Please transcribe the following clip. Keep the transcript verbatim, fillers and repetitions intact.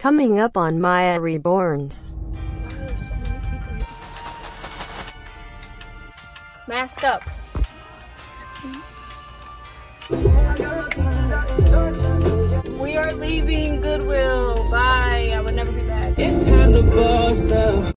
Coming up on Mya Reborns. Masked up. We are leaving Goodwill. Bye. I would never be back. It's time to boss up.